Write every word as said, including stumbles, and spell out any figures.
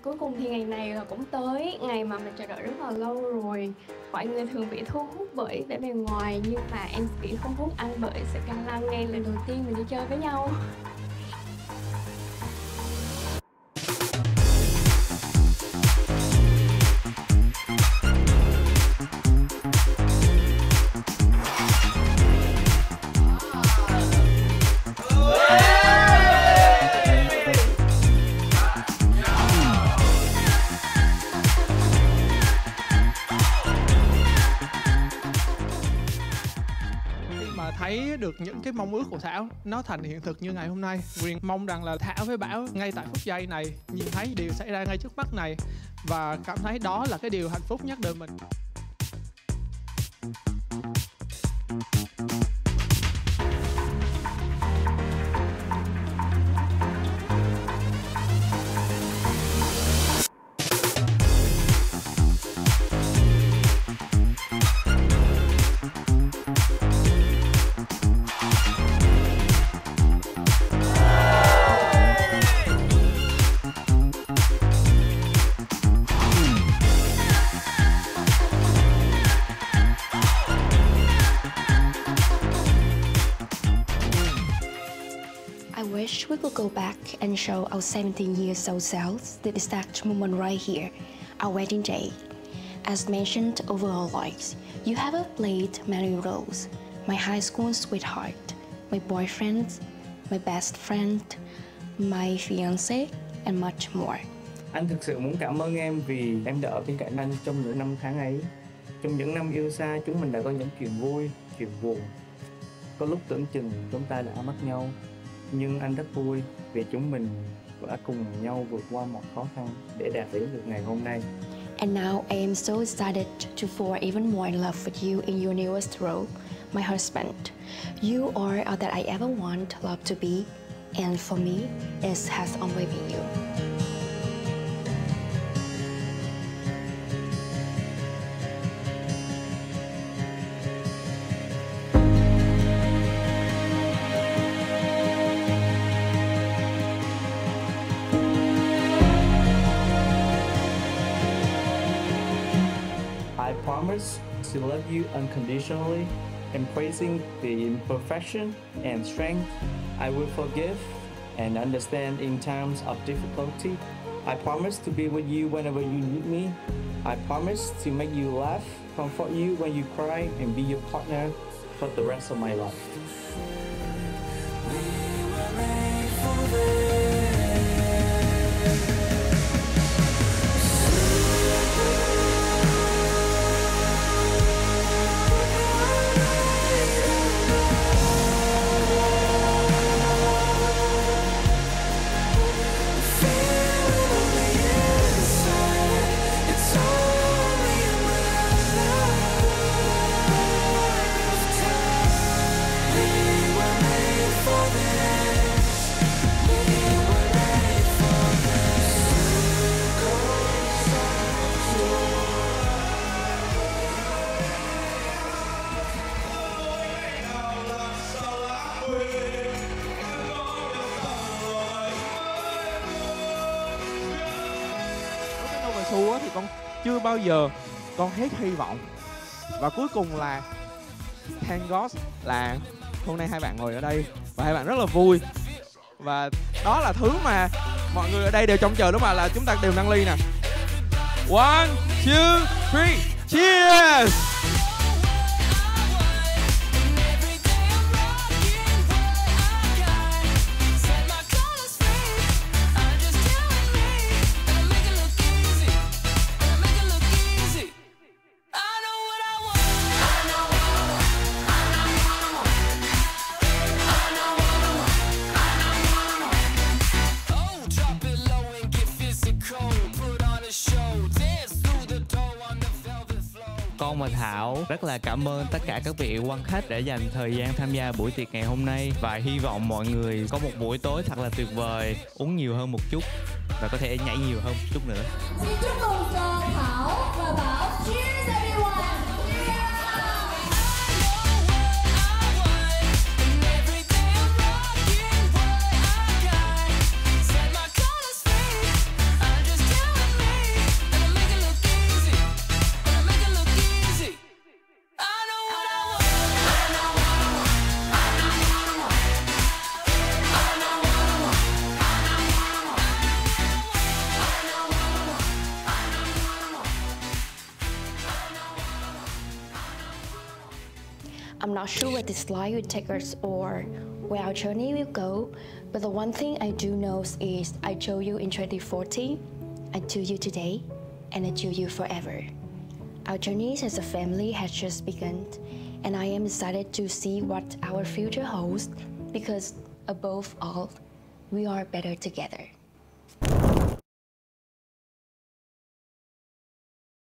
Cuối cùng thì ngày này là cũng tới, ngày mà mình chờ đợi rất là lâu rồi. Mọi người thường bị thu hút bởi vẻ bề ngoài, nhưng mà em bị thu hút anh bởi sự căng lăng ngay lần đầu tiên mình đi chơi với nhau. Thấy được những cái mong ước của Thảo nó thành hiện thực như ngày hôm nay, Huyền mong rằng là Thảo với Bảo ngay tại phút giây này nhìn thấy điều xảy ra ngay trước mắt này và cảm thấy đó là cái điều hạnh phúc nhất đời mình. I wish we could go back and show our seventeen years old selves the exact moment right here, our wedding day. As mentioned over our lives, you have played many roles. My high school sweetheart, my boyfriend, my best friend, my fiancé, and much more. Anh thực sự muốn cảm ơn em vì em đã ở bên cạnh anh trong những năm tháng ấy. Trong những năm yêu xa, chúng mình đã có những chuyện vui, chuyện buồn. Có lúc tưởng chừng chúng ta đã mất nhau, nhưng anh rất vui vì chúng mình đã cùng nhau vượt qua mọi khó khăn để đạt đến được ngày hôm nay. And now I am so excited to fall even more in love with you in your newest role, my husband. You are all that I ever want love to be, and for me, it has always been you. I promise to love you unconditionally, embracing the imperfection and strength. I will forgive and understand in times of difficulty. I promise to be with you whenever you need me. I promise to make you laugh, comfort you when you cry, and be your partner for the rest of my life. Xu thì con chưa bao giờ con hết hy vọng, và cuối cùng là thank God là hôm nay hai bạn ngồi ở đây và hai bạn rất là vui, và đó là thứ mà mọi người ở đây đều trông chờ, đúng mà là chúng ta đều nâng ly nè. One, two, three, cheers! Con và Thảo rất là cảm ơn tất cả các vị quan khách đã dành thời gian tham gia buổi tiệc ngày hôm nay, và hy vọng mọi người có một buổi tối thật là tuyệt vời, uống nhiều hơn một chút và có thể nhảy nhiều hơn một chút nữa. Xin chúc mừng Thảo và Bảo. Cheers everyone. Set my colors free. I'm just doing I'm not sure where this life will take us or where our journey will go, but the one thing I do know is I chose you in twenty fourteen, I choose you today, and I choose you forever. Our journey as a family has just begun, and I am excited to see what our future holds because above all, we are better together.